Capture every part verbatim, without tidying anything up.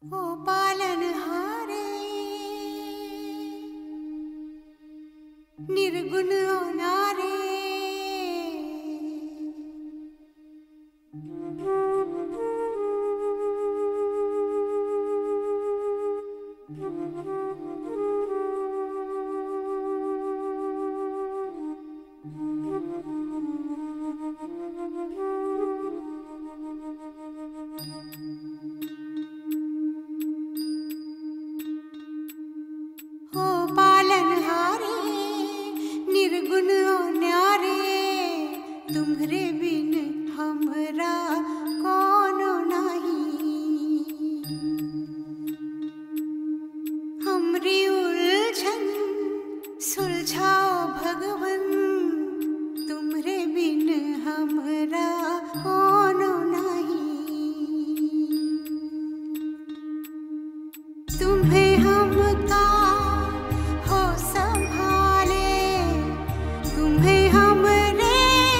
ओ पालनहारे निर्गुण अनारे निर्गुण न्यारे तुम्हरे बिन हमरा कोनो नहीं। हमरी उलझन सुलझाओ भगवन तुम्हरे बिन हमरा कोनो नहीं। तुम्हें हमका हो संभाले तुम्हें हमरे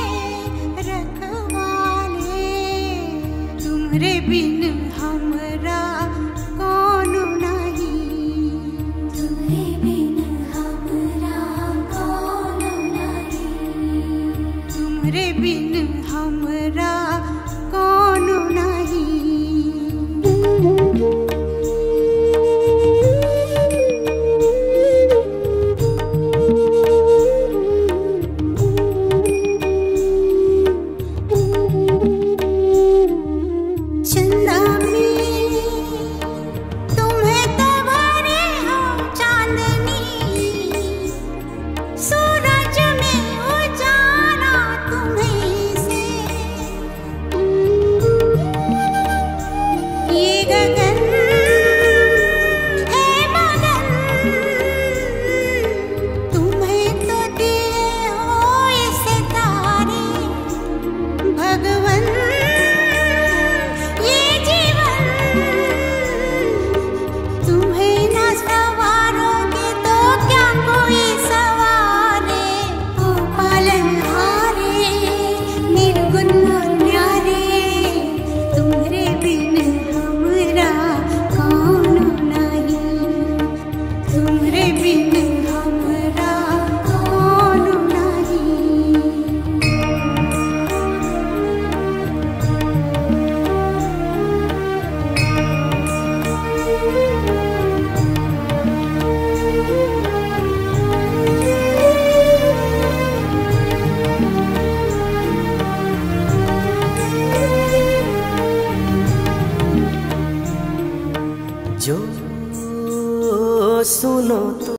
रखवाले तुम्हरे बिन हमरा कोनो नहीं। तुम्हरे बिन हमरा कोनो नहीं। तुम्हरे बिन हमरा कोनो नहीं। जो सुनो तो